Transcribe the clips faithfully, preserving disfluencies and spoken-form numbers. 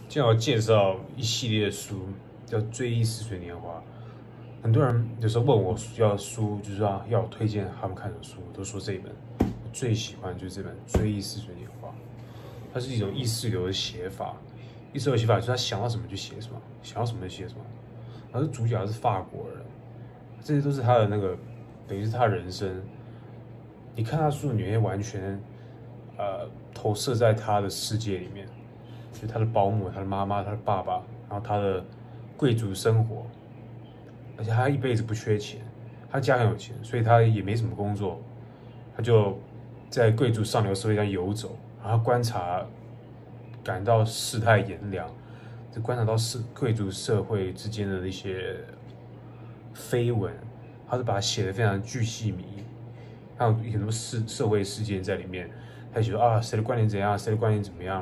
今天我要介绍一系列的书，叫《追忆似水年华》。很多人有时候问我要书，就是说要我推荐他们看的书，我都说这一本我最喜欢就是这本《追忆似水年华》。它是一种意识流的写法，意识流的写法就是他想到什么就写什么，想到什么就写什么。然后主角是法国人，这些都是他的那个，等于是他的人生。你看他书，你会完全呃投射在他的世界里面。就他的保姆、他的妈妈、他的爸爸，然后他的贵族生活，而且他一辈子不缺钱，他家很有钱，所以他也没什么工作，他就在贵族上流社会上游走，然后观察，感到世态炎凉，就观察到是贵族社会之间的那些绯闻，他就把它写得非常巨细靡遗，还有很多事社会事件在里面，他觉得啊谁的观点怎样，谁的观点怎么样。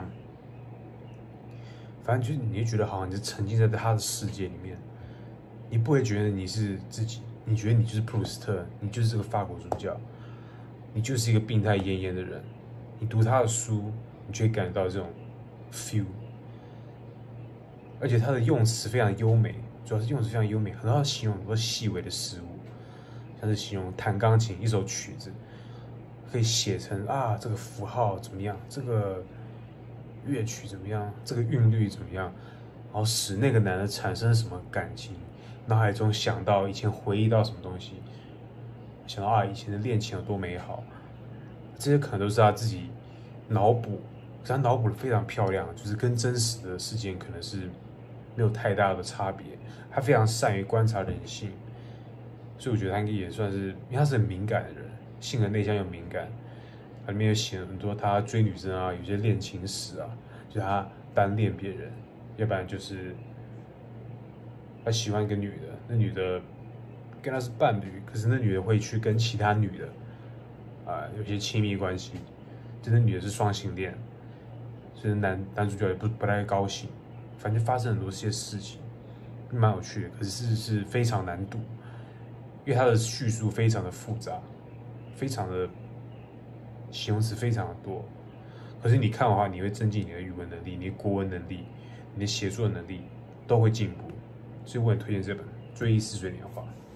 反正就是你就觉得好像你是沉浸在他的世界里面，你不会觉得你是自己，你觉得你就是普鲁斯特，你就是这个法国主角，你就是一个病态奄奄的人。你读他的书，你就会感觉到这种 feel， 而且他的用词非常优美，主要是用词非常优美，很好形容很多细微的事物，像是形容弹钢琴一首曲子，可以写成啊这个符号怎么样，这个乐曲怎么样，这个韵律怎么样，然后使那个男的产生什么感情，脑海中想到以前回忆到什么东西，想到啊以前的恋情有多美好，这些可能都是他自己脑补，可是他脑补的非常漂亮，就是跟真实的事件可能是没有太大的差别。他非常善于观察人性，所以我觉得他应该也算是，因为他是很敏感的人，性格内向又敏感。里面有写很多他追女生啊，有些恋情史啊，就是他单恋别人，要不然就是他喜欢一个女的，那女的跟他是伴侣，可是那女的会去跟其他女的啊、呃、有些亲密关系，就那女的是双性恋，所以男男主角也不不太高兴，反正发生很多些事情，蛮有趣的，可是是非常难读，因为他的叙述非常的复杂，非常的。形容词非常的多，可是你看的话，你会增进你的语文能力、你的国文能力、你的写作能力都会进步，所以我很推荐这本《追忆似水年华》。